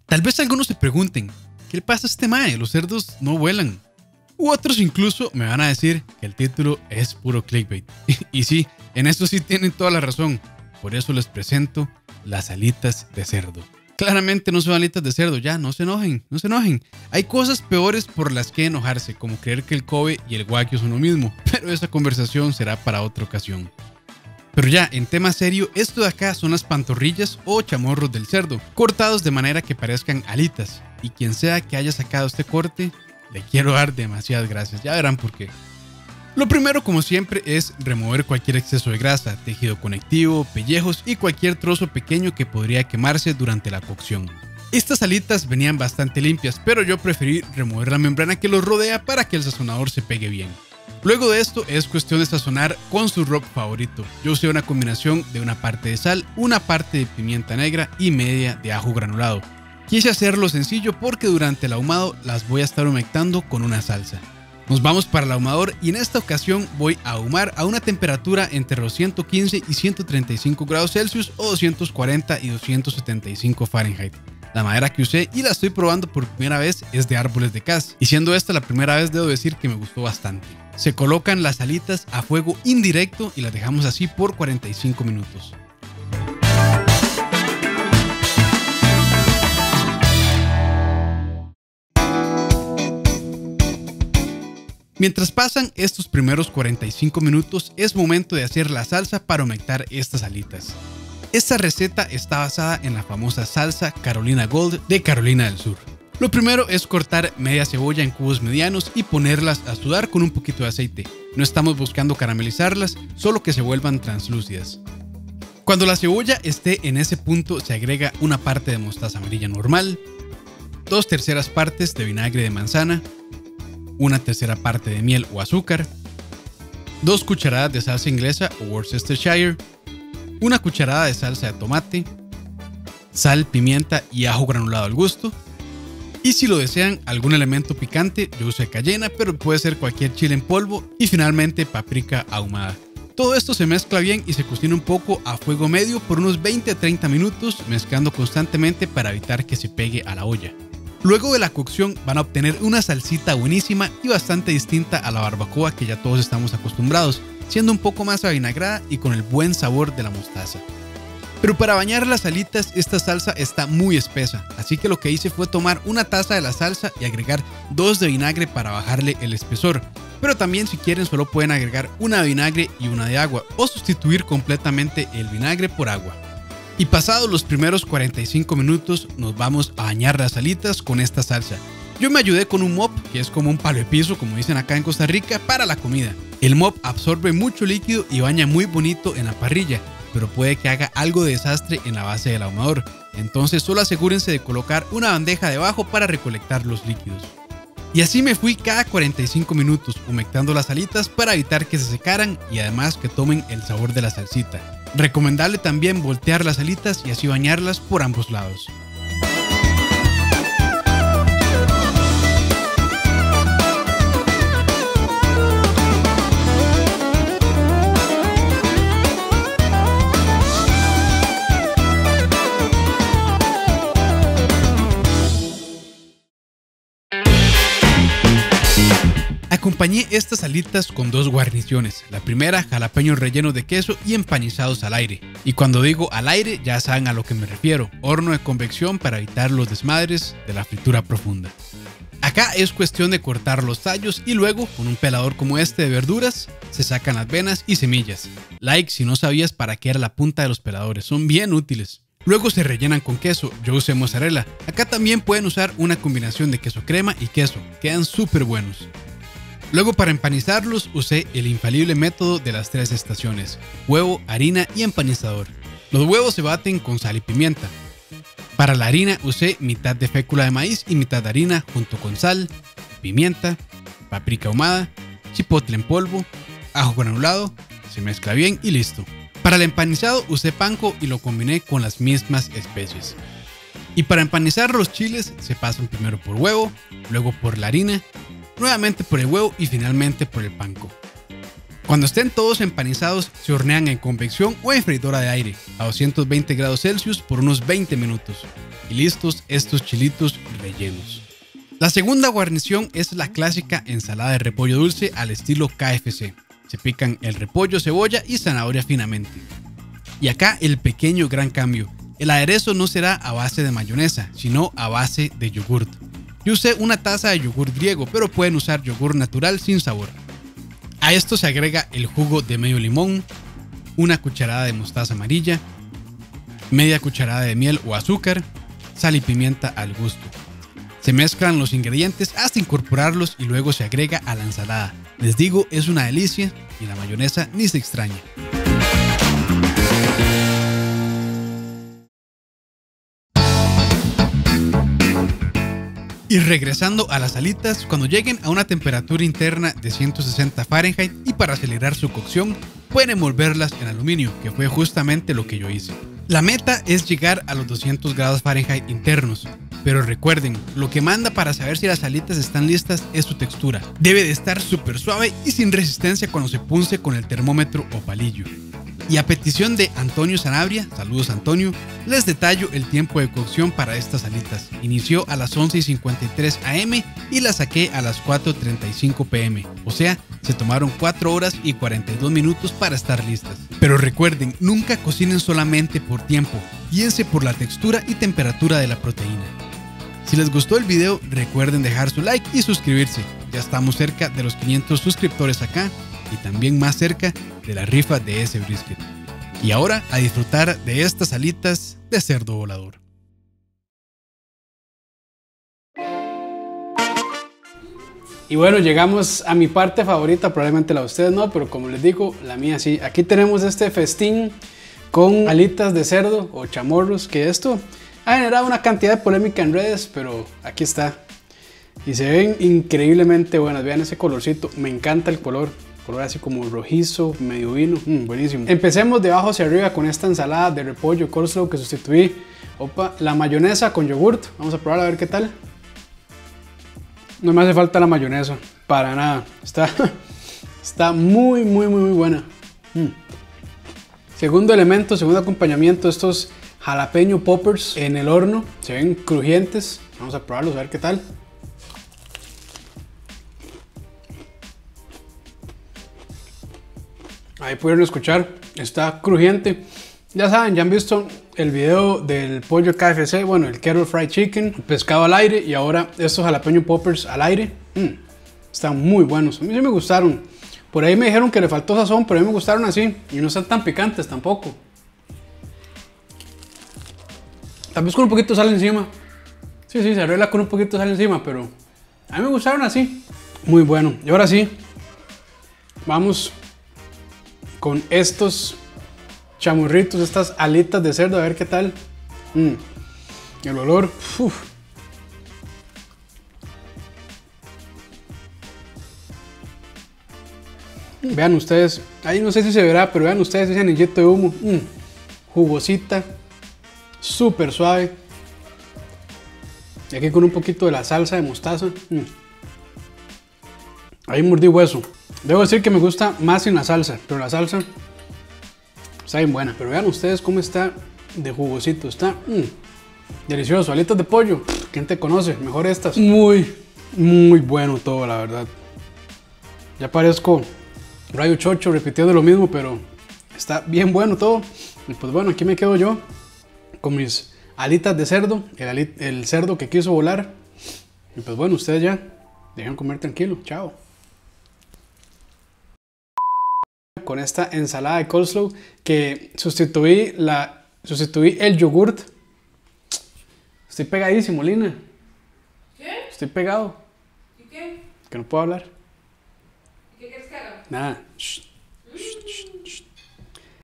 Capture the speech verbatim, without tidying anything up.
Tal vez algunos se pregunten, ¿qué le pasa a este mae? Los cerdos no vuelan. U otros incluso me van a decir que el título es puro clickbait. Y sí, en esto sí tienen toda la razón. Por eso les presento las alitas de cerdo. Claramente no son alitas de cerdo, ya, no se enojen, no se enojen. Hay cosas peores por las que enojarse, como creer que el Kobe y el Wagyu son lo mismo, pero esa conversación será para otra ocasión. Pero ya, en tema serio, esto de acá son las pantorrillas o chamorros del cerdo, cortados de manera que parezcan alitas. Y quien sea que haya sacado este corte, le quiero dar demasiadas gracias, ya verán por qué. Lo primero, como siempre, es remover cualquier exceso de grasa, tejido conectivo, pellejos y cualquier trozo pequeño que podría quemarse durante la cocción. Estas alitas venían bastante limpias, pero yo preferí remover la membrana que los rodea para que el sazonador se pegue bien. Luego de esto es cuestión de sazonar con su rub favorito. Yo usé una combinación de una parte de sal, una parte de pimienta negra y media de ajo granulado. Quise hacerlo sencillo porque durante el ahumado las voy a estar humectando con una salsa. Nos vamos para el ahumador y en esta ocasión voy a ahumar a una temperatura entre los ciento quince y ciento treinta y cinco grados Celsius o doscientos cuarenta y doscientos setenta y cinco Fahrenheit. La madera que usé y la estoy probando por primera vez es de árboles de Cas, y siendo esta la primera vez debo decir que me gustó bastante. Se colocan las alitas a fuego indirecto y las dejamos así por cuarenta y cinco minutos. Mientras pasan estos primeros cuarenta y cinco minutos es momento de hacer la salsa para humectar estas alitas. Esta receta está basada en la famosa salsa Carolina Gold de Carolina del Sur. Lo primero es cortar media cebolla en cubos medianos y ponerlas a sudar con un poquito de aceite. No estamos buscando caramelizarlas, solo que se vuelvan translúcidas. Cuando la cebolla esté en ese punto se agrega una parte de mostaza amarilla normal, dos terceras partes de vinagre de manzana, una tercera parte de miel o azúcar, dos cucharadas de salsa inglesa o Worcestershire, una cucharada de salsa de tomate, sal, pimienta y ajo granulado al gusto. Y si lo desean algún elemento picante, yo usé cayena, pero puede ser cualquier chile en polvo, y finalmente paprika ahumada. Todo esto se mezcla bien y se cocina un poco a fuego medio por unos veinte a treinta minutos, mezclando constantemente para evitar que se pegue a la olla. Luego de la cocción van a obtener una salsita buenísima y bastante distinta a la barbacoa que ya todos estamos acostumbrados, siendo un poco más avinagrada y con el buen sabor de la mostaza. Pero para bañar las alitas esta salsa está muy espesa, así que lo que hice fue tomar una taza de la salsa y agregar dos de vinagre para bajarle el espesor. Pero también si quieren solo pueden agregar una de vinagre y una de agua o sustituir completamente el vinagre por agua. Y pasados los primeros cuarenta y cinco minutos nos vamos a bañar las alitas con esta salsa. Yo me ayudé con un mop, que es como un palo de piso como dicen acá en Costa Rica, para la comida. El mop absorbe mucho líquido y baña muy bonito en la parrilla, pero puede que haga algo de desastre en la base del ahumador. Entonces solo asegúrense de colocar una bandeja debajo para recolectar los líquidos. Y así me fui cada cuarenta y cinco minutos humectando las alitas para evitar que se secaran y además que tomen el sabor de la salsita. Recomendable también voltear las alitas y así bañarlas por ambos lados. Acompañé estas alitas con dos guarniciones. La primera, jalapeños rellenos de queso y empanizados al aire. Y cuando digo al aire, ya saben a lo que me refiero. Horno de convección para evitar los desmadres de la fritura profunda. Acá es cuestión de cortar los tallos y luego, con un pelador como este de verduras, se sacan las venas y semillas. Like si no sabías para qué era la punta de los peladores, son bien útiles. Luego se rellenan con queso, yo usé mozzarella. Acá también pueden usar una combinación de queso crema y queso, quedan súper buenos. Luego para empanizarlos usé el infalible método de las tres estaciones, huevo, harina y empanizador. Los huevos se baten con sal y pimienta. Para la harina usé mitad de fécula de maíz y mitad de harina junto con sal, pimienta, paprika ahumada, chipotle en polvo, ajo granulado, se mezcla bien y listo. Para el empanizado usé panko y lo combiné con las mismas especies. Y para empanizar los chiles se pasan primero por huevo, luego por la harina, nuevamente por el huevo y finalmente por el panko. Cuando estén todos empanizados se hornean en convección o en freidora de aire a doscientos veinte grados Celsius por unos veinte minutos. y listos estos chilitos rellenos. La segunda guarnición es la clásica ensalada de repollo dulce al estilo K F C. Se pican el repollo, cebolla y zanahoria finamente. Y acá el pequeño gran cambio. El aderezo no será a base de mayonesa, sino a base de yogurt. Yo usé una taza de yogur griego, pero pueden usar yogur natural sin sabor. A esto se agrega el jugo de medio limón, una cucharada de mostaza amarilla, media cucharada de miel o azúcar, sal y pimienta al gusto. Se mezclan los ingredientes hasta incorporarlos y luego se agrega a la ensalada. Les digo, es una delicia y la mayonesa ni se extraña. Y regresando a las alitas, cuando lleguen a una temperatura interna de ciento sesenta Fahrenheit y para acelerar su cocción, pueden envolverlas en aluminio, que fue justamente lo que yo hice. La meta es llegar a los doscientos grados Fahrenheit internos, pero recuerden, lo que manda para saber si las alitas están listas es su textura. Debe de estar súper suave y sin resistencia cuando se punce con el termómetro o palillo. Y a petición de Antonio Sanabria, saludos Antonio, les detallo el tiempo de cocción para estas alitas. Inició a las once y cincuenta y tres a eme y las saqué a las cuatro y treinta y cinco pe eme, o sea, se tomaron cuatro horas y cuarenta y dos minutos para estar listas. Pero recuerden, nunca cocinen solamente por tiempo, guíense por la textura y temperatura de la proteína. Si les gustó el video, recuerden dejar su like y suscribirse. Ya estamos cerca de los quinientos suscriptores acá y también más cerca de la rifa de ese brisket. Y ahora a disfrutar de estas alitas de cerdo volador. Y bueno, llegamos a mi parte favorita, probablemente la de ustedes no, pero como les digo, la mía sí. Aquí tenemos este festín con alitas de cerdo o chamorros, que esto ha generado una cantidad de polémica en redes, pero aquí está. Y se ven increíblemente buenas, vean ese colorcito, me encanta el color. Color así como rojizo, medio vino, mm, buenísimo. Empecemos de abajo hacia arriba con esta ensalada de repollo coleslaw que sustituí. Opa, la mayonesa con yogurt, vamos a probar a ver qué tal. No me hace falta la mayonesa, para nada. Está, está muy, muy, muy, muy buena. Mm. Segundo elemento, segundo acompañamiento, estos jalapeño poppers en el horno. Se ven crujientes, vamos a probarlos a ver qué tal. Ahí pudieron escuchar, está crujiente. Ya saben, ya han visto el video del pollo K F C, bueno, el Kettle Fried Chicken, el pescado al aire y ahora estos jalapeño poppers al aire. Mm, están muy buenos, a mí sí me gustaron. Por ahí me dijeron que le faltó sazón, pero a mí me gustaron así y no están tan picantes tampoco. Tal vez con un poquito de sal encima. Sí, sí, se arregla con un poquito de sal encima, pero a mí me gustaron así. Muy bueno. Y ahora sí, vamos con estos chamorritos, estas alitas de cerdo, a ver qué tal. Mm, el olor, uf. Vean ustedes, ahí no sé si se verá, pero vean ustedes ese anillito de humo. Mm, jugosita, súper suave. Y aquí con un poquito de la salsa de mostaza. Mm. Ahí mordí hueso. Debo decir que me gusta más sin la salsa, pero la salsa está bien buena. Pero vean ustedes cómo está de jugosito. Está mmm, delicioso. Alitas de pollo. ¿Quién te conoce? Mejor estas. Muy, muy bueno todo, la verdad. Ya parezco Rayo Chocho repitiendo lo mismo, pero está bien bueno todo. Y pues bueno, aquí me quedo yo con mis alitas de cerdo. El, el cerdo que quiso volar. Y pues bueno, ustedes ya dejen comer tranquilo. Chao. Con esta ensalada de coleslaw que sustituí, la, sustituí el yogurt. Estoy pegadísimo, Lina. ¿Qué? Estoy pegado. ¿Y qué? Que no puedo hablar. ¿Y qué quieres que haga? Nada. Shh.